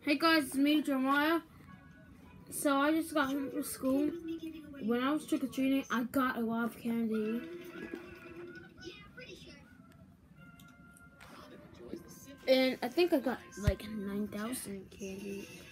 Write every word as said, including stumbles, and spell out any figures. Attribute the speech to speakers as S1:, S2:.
S1: Hey guys, it's me, Jeremiah. So I just got home from school. When I was trick-or-treating, I got a lot of candy. And I think I got like nine thousand candy.